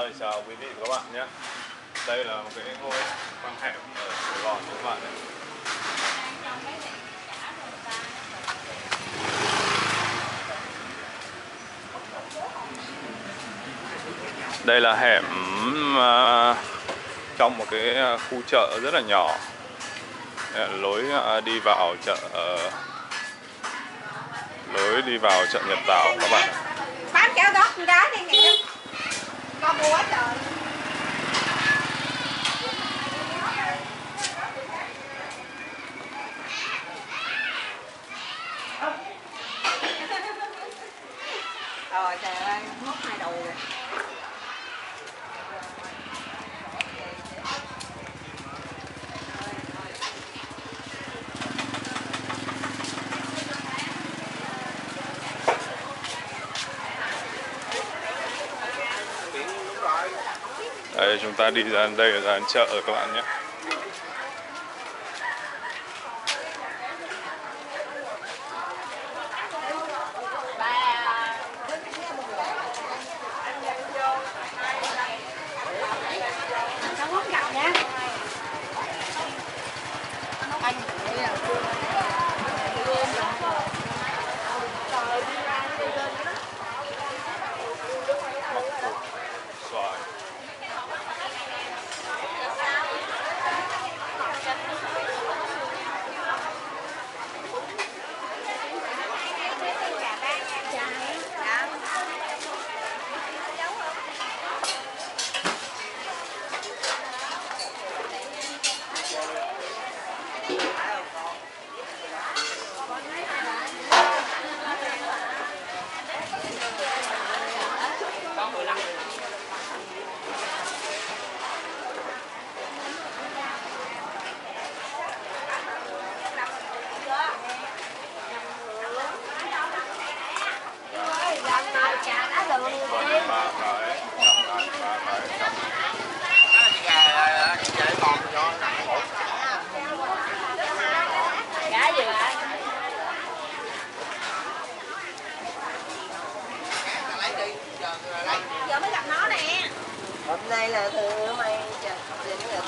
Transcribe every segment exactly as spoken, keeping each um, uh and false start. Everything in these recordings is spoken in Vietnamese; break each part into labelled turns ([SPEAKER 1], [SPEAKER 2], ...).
[SPEAKER 1] Rồi, chào quý vị và các bạn nhé. Đây là một cái ngôi con hẻm ở Sài Gòn các bạn này. Đây là hẻm uh, trong một cái khu chợ rất là nhỏ. Đây là lối uh, đi vào chợ uh, lối đi vào chợ Nhật Tảo các bạn.
[SPEAKER 2] Bán kéo đó con gái đây nè. Con mua quá trời. Rồi trời ơi, mất hai đầu rồi.
[SPEAKER 1] Đây, chúng ta đi ra đây là ra chợ rồi các bạn nhé.
[SPEAKER 2] Giờ mới gặp nó nè. Hôm nay là thứ mày chặt đến rồi.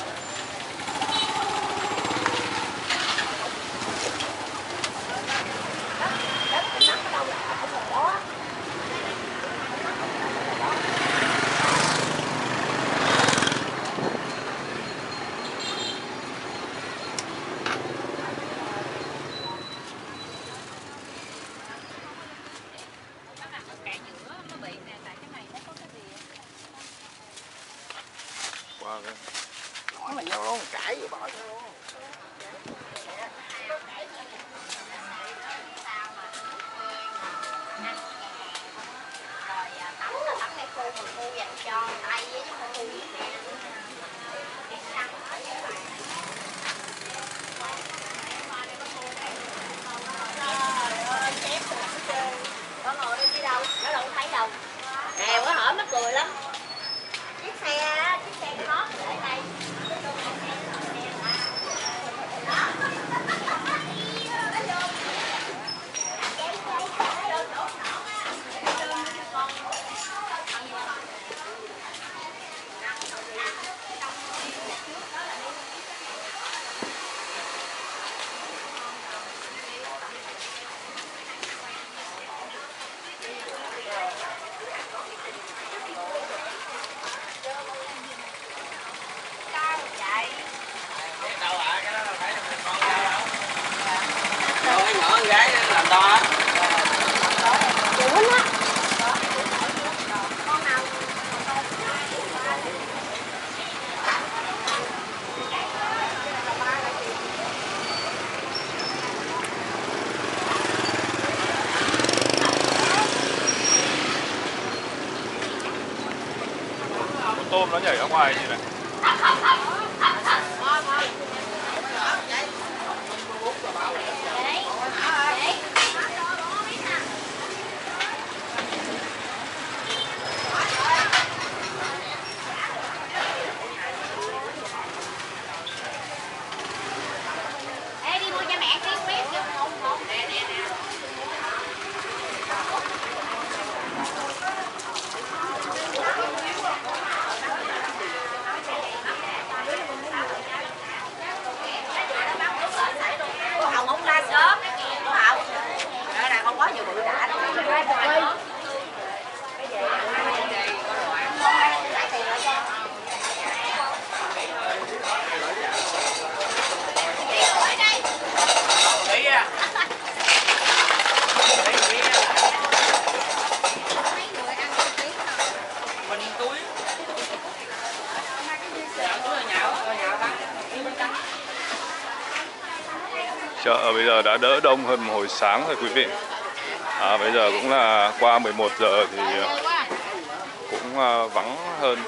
[SPEAKER 3] Nói mà vô luôn, cãi vậy bỏ vô luôn.
[SPEAKER 2] Rồi tắm là tắm cái khu một khu dành cho Tây với cái khu Việt Nam. Trời ơi, chép rồi nó chơi. Con ngồi đây đi đâu? Nó đâu thấy đâu. Nghèo quá hở mắc cười lắm. Chiếc xe, chiếc xe cái mót để đây.
[SPEAKER 3] Gái làm to á.
[SPEAKER 2] Chị Quýnh á. Con nào?
[SPEAKER 1] Con tôm nó nhảy ra ngoài như này. Chợ bây giờ đã đỡ đông hơn một hồi sáng rồi quý vị. À, bây giờ cũng là qua mười một giờ thì cũng vắng hơn.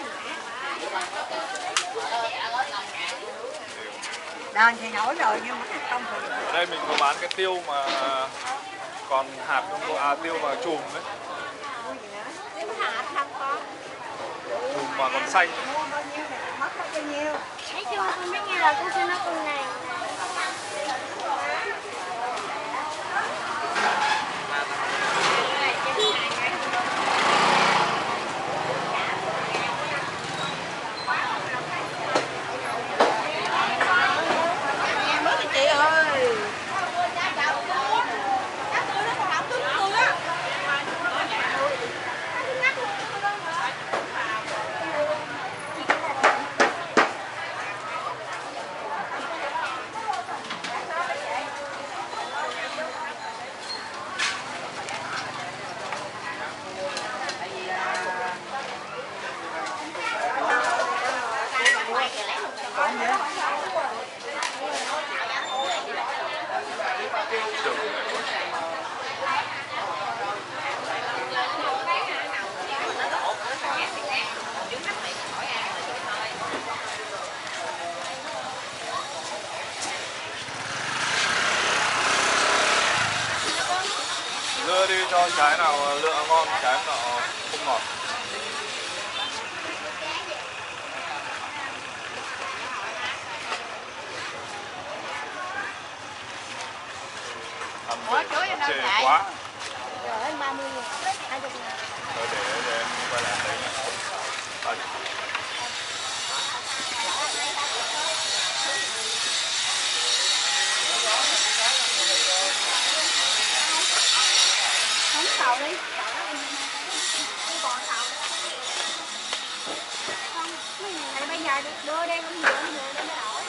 [SPEAKER 2] Đền thì nổi rồi nhưng mà không thì...
[SPEAKER 1] Ở đây mình có bán cái tiêu mà còn hạt không có, à tiêu mà chùm đấy.
[SPEAKER 2] Tiêu hạt không có.
[SPEAKER 1] Chùm mà còn xanh.
[SPEAKER 2] Mua bao nhiêu này, mất bao nhiêu?
[SPEAKER 4] Thấy chưa, con biết nghe là con sẽ nói con này.
[SPEAKER 2] Chị ơi.
[SPEAKER 1] Đưa đi cho trái nào lựa ngon, trái nào không ngọt.
[SPEAKER 2] Ủa, chú em đâu
[SPEAKER 1] chê
[SPEAKER 2] chạy?
[SPEAKER 1] quá.
[SPEAKER 4] Rồi em ba mươi ngàn, hai mươi ngàn.
[SPEAKER 1] Rồi để, để em quay lại đấy nhé. À,
[SPEAKER 4] Không tàu đi. Không, mấy người này bây giờ đưa đây không vừa không vừa đây mới đổi.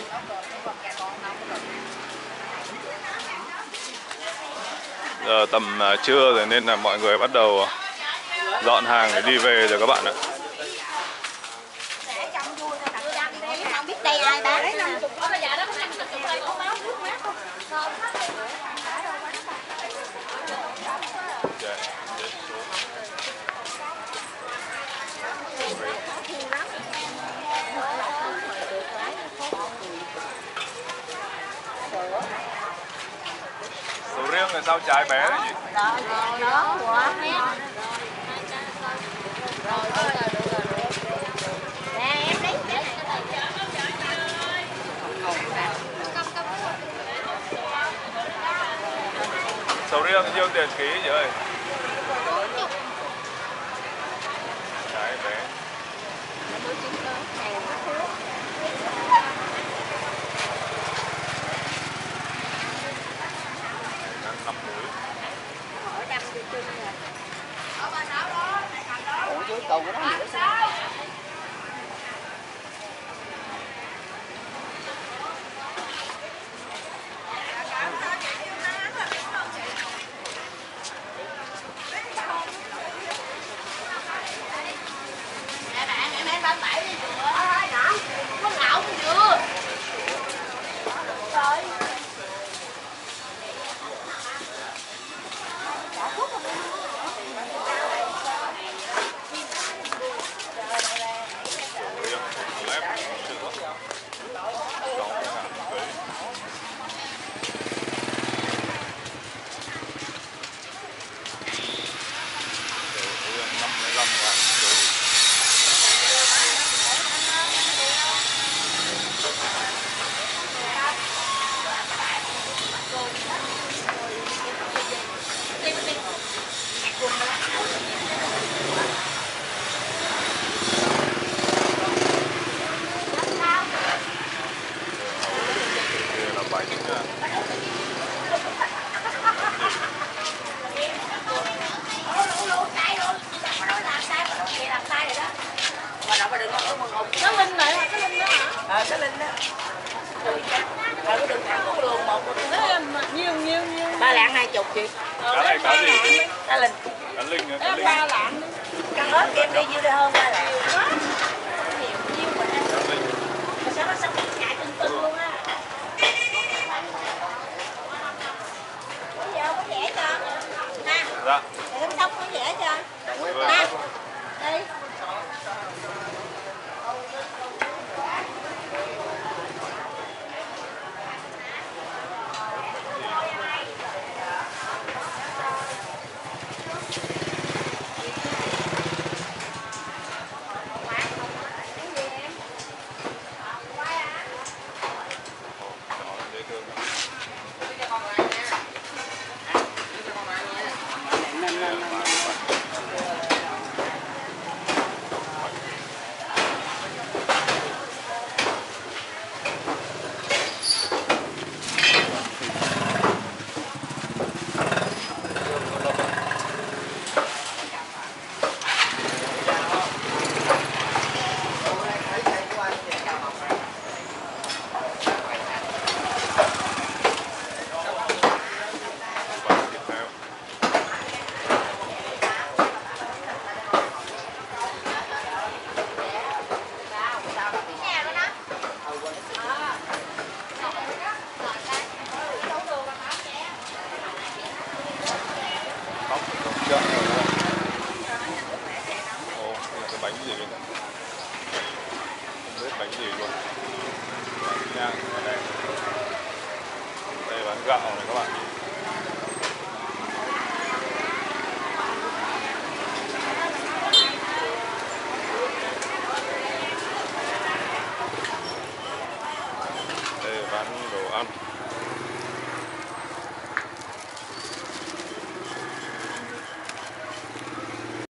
[SPEAKER 1] giờ tầm trưa rồi nên là mọi người bắt đầu dọn hàng để đi về rồi các bạn ạ.
[SPEAKER 4] Không biết đây ai bán.
[SPEAKER 1] Sầu riêng là sao trái bé đấy chị?
[SPEAKER 2] Đó, đó, quá.
[SPEAKER 4] Nè em lấy cái này.
[SPEAKER 1] Sầu riêng nhiêu tiền ký chị ơi? Trái bé. Năm muối.
[SPEAKER 3] Ủa chứ còn cái đó nữa sao?
[SPEAKER 2] Cái Linh này hả? Cái Linh đó hả?
[SPEAKER 3] Ờ, cái Linh đó. Ờ, cái đường thẳng con đường một.
[SPEAKER 2] Nhiêu, nhiêu, nhiêu.
[SPEAKER 3] Ba lạng hai chục chị.
[SPEAKER 1] Cá này cá gì?
[SPEAKER 3] Cá Linh.
[SPEAKER 1] Cá linh á, cá linh.
[SPEAKER 2] Ba lạng đi.
[SPEAKER 3] Căn hết em đi nhiêu đây hơn ba lạng.
[SPEAKER 2] Nhiều, nhiêu mà ăn.
[SPEAKER 1] Cá linh.
[SPEAKER 2] Mà sao nó sắp nhại tưng tưng luôn á.
[SPEAKER 1] Dạ.
[SPEAKER 2] Để em đóng cái gì hết chưa?
[SPEAKER 1] Vâng.
[SPEAKER 2] Nè, đi.
[SPEAKER 1] Chợ rồi đó. Ồ, đây là cái bánh gì vậy? Không biết bánh gì luôn. Bánh nhang ở đây. Đây bán gạo này các bạn. Đây bán đồ ăn.